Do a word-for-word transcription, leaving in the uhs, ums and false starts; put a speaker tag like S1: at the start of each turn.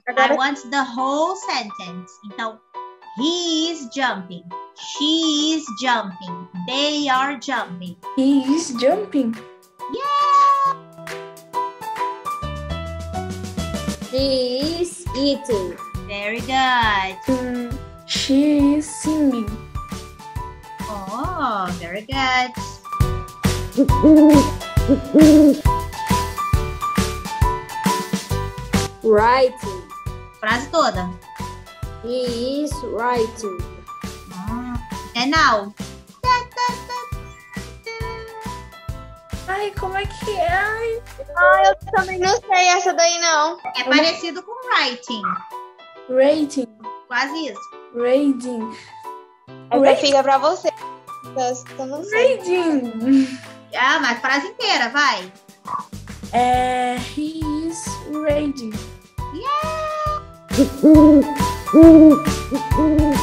S1: I want the whole sentence. Então, he is jumping. She is jumping. They are jumping.
S2: He is jumping.
S1: Yeah!
S3: She is eating.
S1: Very good.
S2: Mm, she is singing.
S1: Oh, very good.
S3: Writing.
S1: Frase toda.
S3: He is writing.
S1: Ah. And now.
S2: Ai, como é que é? Ai,
S4: Ah, eu também não sei essa daí, não.
S1: É parecido com writing.
S2: rating.
S1: Quase isso.
S2: Rating.
S4: Essa
S2: Rating.
S4: fica pra você. Eu não sei.
S2: Rating.
S1: Ah, mas frase inteira, vai.
S2: É, he is ready.
S1: Yeah!